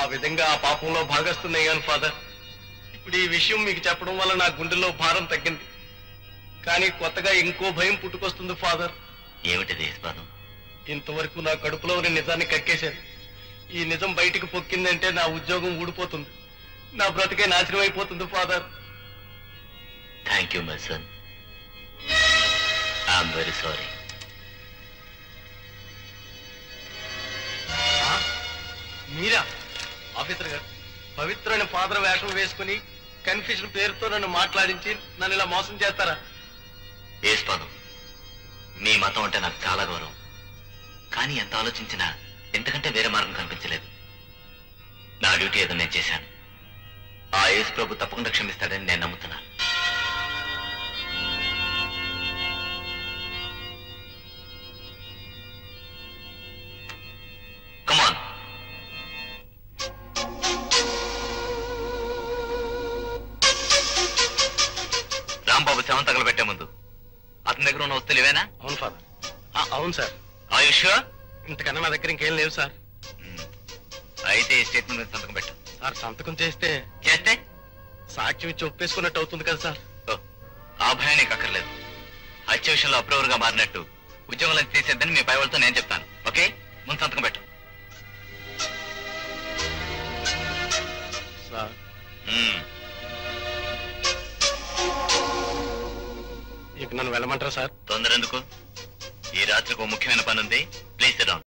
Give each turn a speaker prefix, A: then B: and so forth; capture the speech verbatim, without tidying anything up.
A: విధంగా ఆ పాపంలో భాగస్తున్నాను ఫాదర్. ఇప్పుడు ఈ విషయం మీకు చెప్పడం వల్ల నా గుండెల్లో భారం తగ్గింది. కానీ కొత్తగా ఇంకో భయం పుట్టుకొస్తుంది ఫాదర్.
B: ఏమిటిది యశ్పాదం?
A: ఇంతవరకు నా కడుపులో ఉన్న నిజాన్ని కక్కేశాను. ఈ నిజం బయటికి పొక్కిందంటే నా ఉద్యోగం ఊడిపోతుంది, నా బ్రతికే నాశనం అయిపోతుంది father.
B: Thank you my son. I'm very sorry.
A: మీరా ఆఫీసర్ గారు? పవిత్రమైన ఫాదర్ వేషం వేసుకుని కన్ఫ్యూజన్ పేరుతో నన్ను మాట్లాడించి నన్ను ఇలా మోసం చేస్తారా?
B: యశ్పాదం, మీ మతం అంటే నాకు చాలా గౌరవం. కానీ ఎంత ఆలోచించినా ఎంతకంటే వేరే మార్గం కనిపించలేదు. నా డ్యూటీ ఏదో నేను చేశాను. ఆ యేసు ప్రభు తప్పకుండా క్షమిస్తాడని నేను నమ్ముతున్నాను. కమాన్. రాంబాబు శవం తగలబెట్టే ముందు అతని దగ్గర ఉన్న వస్తువులు ఇవేనా?
A: అవును ఫాదర్. అవును సార్.
B: ఆయుష్,
A: ఇంతకన్నా నా దగ్గర ఇంకేం లేవు సార్.
B: అయితే ఈ స్టేట్మెంట్ మీద సంతకం పెట్టు.
A: సార్ సంతకం చేస్తే
B: చేస్తే
A: సాక్ష్యం ఇచ్చి ఒప్పేసుకున్నట్టు అవుతుంది కదా సార్.
B: ఆ భయం నీకు అక్కర్లేదు. హత్య విషయంలో అప్రూవర్ గా మారినట్టు ఉద్యోగంలో తీసేద్దని మీ పై వాళ్ళతో నేను చెప్తాను. ఓకే, ముందు సంతకం పెట్టు.
A: సార్ ఇక నన్ను వెళ్ళమంటారా సార్?
B: తొందర ఎందుకు? ఈ రాత్రికి ఒక ముఖ్యమైన పని ఉంది. Please sit down.